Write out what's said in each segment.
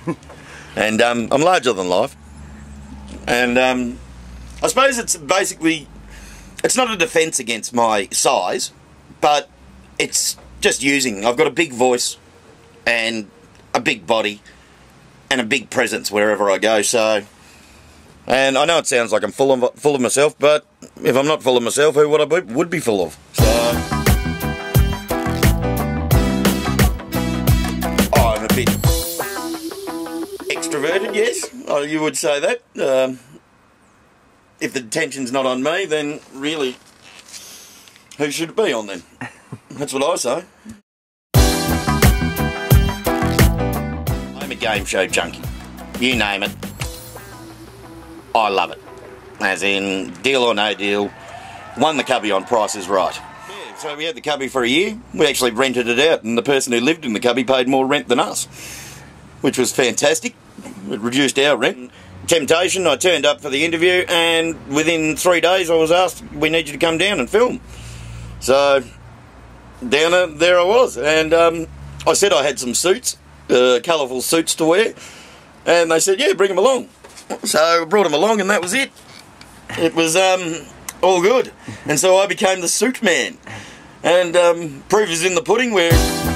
And I'm larger than life. And I suppose it's basically, it's not a defence against my size, but it's just I've got a big voice and a big body and a big presence wherever I go. So, and I know it sounds like I'm full of myself, but if I'm not full of myself, who would I would be full of? So, I'm a bit extroverted, yes, you would say that. If the attention's not on me, then really, who should it be on then? That's what I say. I'm a game show junkie. You name it, I love it. As in, deal or no deal, won the cubby on Price is Right. Yeah, so we had the cubby for a year. We actually rented it out, and the person who lived in the cubby paid more rent than us, which was fantastic. It reduced our rent. Temptation, I turned up for the interview, and within 3 days I was asked, we need you to come down and film. So, there I was, and I said I had some suits, colourful suits to wear, and they said, yeah, bring them along. So I brought them along, and that was it. It was all good, and so I became the suit man, and proof is in the pudding where...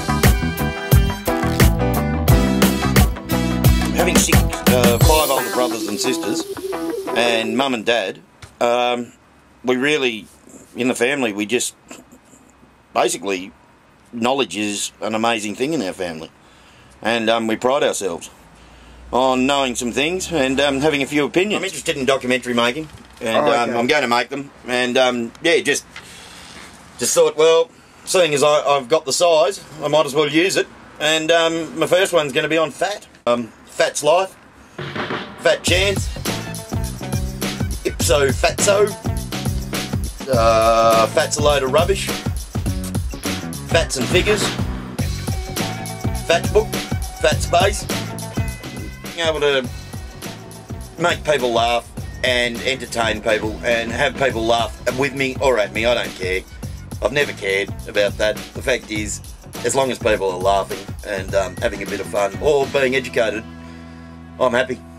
Having 5 older brothers and sisters, and mum and dad, we really, in the family, we just, basically, knowledge is an amazing thing in our family. And we pride ourselves on knowing some things and having a few opinions. I'm interested in documentary making, and I'm going to make them. And yeah, just thought, well, seeing as I've got the size, I might as well use it. And my first one's going to be on fat. Fat's life, fat chance, ipso fatso, fat's a load of rubbish, facts and figures, fat book, fat space. Being able to make people laugh and entertain people and have people laugh with me or at me, I don't care. I've never cared about that. The fact is, as long as people are laughing and having a bit of fun or being educated, I'm happy.